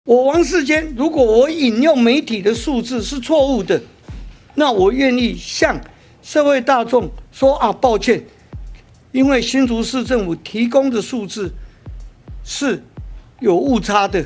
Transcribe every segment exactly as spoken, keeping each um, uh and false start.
我王世坚，如果我引用媒体的数字是错误的，那我愿意向社会大众说啊，抱歉，因为新竹市政府提供的数字是有误差的，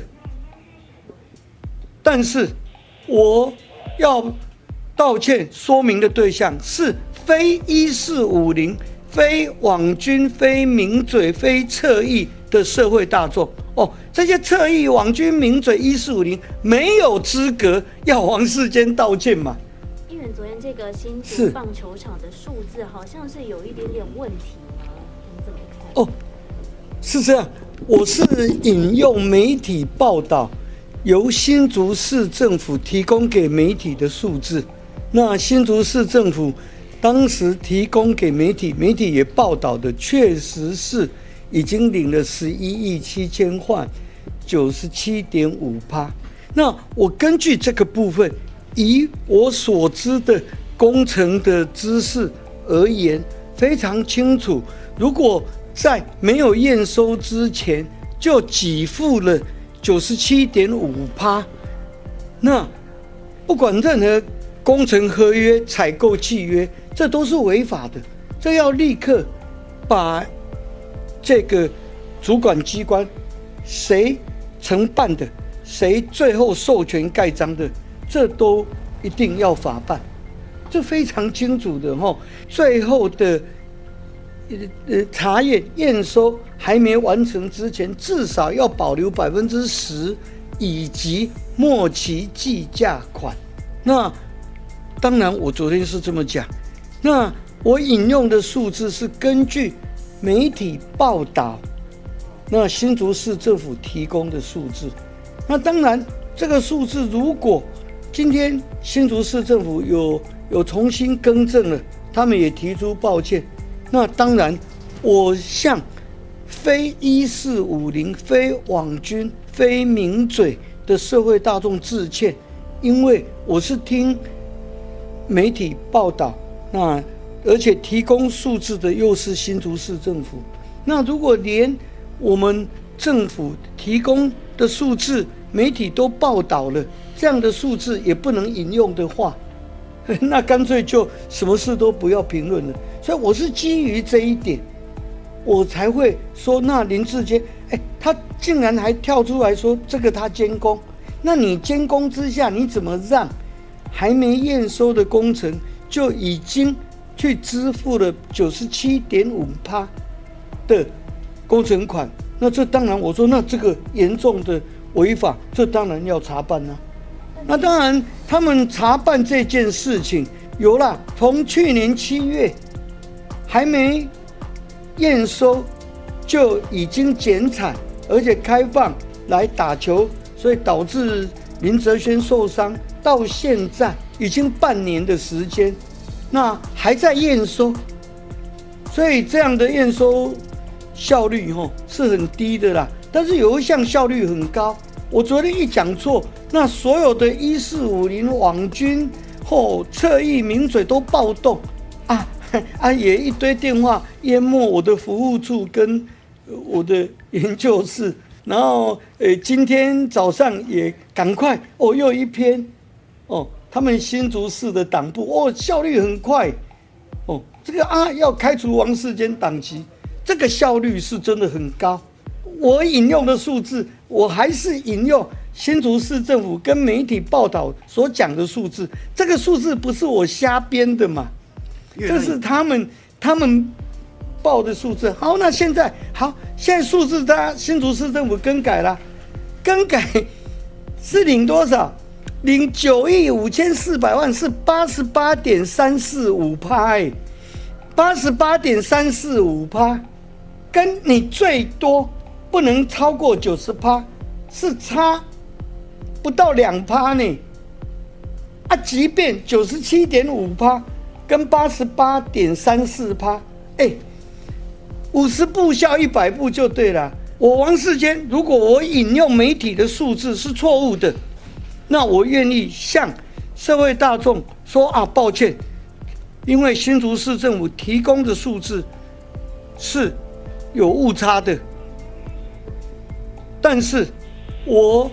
但是我要道歉说明的对象是非一四五零、非网军、非名嘴、非侧翼的社会大众。哦，这些侧翼、网军、名嘴、一四五零没有资格要王世坚道歉嘛？ 议员，昨天这个新竹棒球场的数字好像是有一点点问题吗？你怎么看？ 哦，是这样，我是引用媒体报道，由新竹市政府提供给媒体的数字。那新竹市政府当时提供给媒体，媒体也报道的，确实是已经领了十一亿七千万，九十七点五趴。那我根据这个部分，以我所知的工程的知识而言，非常清楚。如果在没有验收之前就给付了九十七点五趴，那不管任何工程合约、采购契约，这都是违法的。这要立刻把这个主管机关谁承办的，谁最后授权盖章的，这都一定要法办，这非常清楚的哈。最后的呃查验验收还没完成之前，至少要保留百分之十以及末期计价款。那当然，我昨天是这么讲。那我引用的数字是根据媒体报道，那新竹市政府提供的数字。那当然，这个数字如果今天新竹市政府有有重新更正了，他们也提出抱歉。那当然，我向非一四五零、非网军、非名嘴的社会大众致歉，因为我是听媒体报道，那而且提供数字的又是新竹市政府。那如果连我们政府提供的数字媒体都报道了，这样的数字也不能引用的话，那干脆就什么事都不要评论了。所以我是基于这一点，我才会说，那林智坚，哎，他竟然还跳出来说这个他监工，那你监工之下，你怎么让还没验收的工程就已经去支付了九十七点五趴的工程款？那这当然，我说那这个严重的违法，这当然要查办啊。那当然，他们查办这件事情有啦，从去年七月还没验收就已经减产，而且开放来打球，所以导致林哲轩受伤，到现在已经半年的时间，那还在验收，所以这样的验收效率吼是很低的啦。但是有一项效率很高，我昨天一讲错，那所有的一四五零网军或侧翼名嘴都暴动啊啊，也一堆电话淹没我的服务处跟我的研究室，然后呃今天早上也赶快哦又一篇哦，他们新竹市的党部哦效率很快哦，这个啊要开除王世坚党籍，这个效率是真的很高。我引用的数字，我还是引用新竹市政府跟媒体报道所讲的数字，这个数字不是我瞎编的嘛，这是他们他们报的数字。好，那现在好，现在数字他新竹市政府更改了，更改是领多少？领九亿五千四百万，是八十八点三四五趴，哎，八十八点三四五趴，跟你最多不能超过九十趴，是差不到两趴呢。啊，即便九十七点五趴跟八十八点三四趴，哎，五十步笑一百步就对了。我王世坚，如果我引用媒体的数字是错误的，那我愿意向社会大众说啊，抱歉，因为新竹市政府提供的数字是有误差的。但是我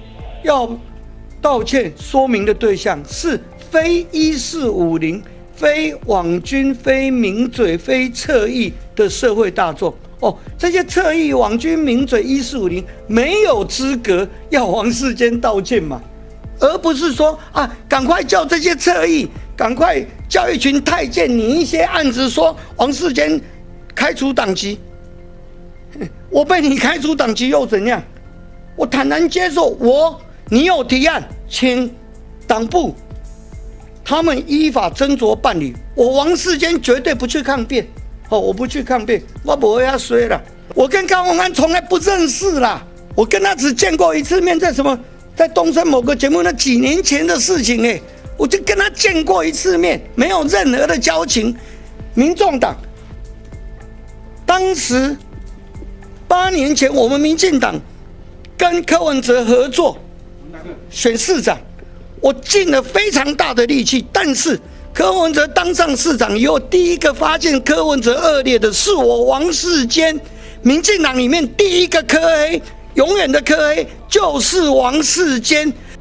要道歉说明的对象是非一四五零、非网军、非名嘴、非侧翼的社会大众。哦，这些侧翼、网军、名嘴、一四五零没有资格要王世坚道歉嘛？而不是说啊，赶快叫这些侧翼，赶快叫一群太监拟一些案子，说王世坚开除党籍。我被你开除党籍又怎样？我坦然接受，我你有提案，请党部他们依法斟酌办理。我王世坚绝对不去抗辩，哦，我不去抗辩，我不会要衰了。我跟高虹安从来不认识啦，我跟他只见过一次面，在什么，在东森某个节目，那几年前的事情哎，我就跟他见过一次面，没有任何的交情。民众党当时八年前，我们民进党跟柯文哲合作选市长，我尽了非常大的力气，但是柯文哲当上市长以后，第一个发现柯文哲恶劣的是我王世坚。民进党里面第一个柯 A， 永远的柯 A 就是王世坚。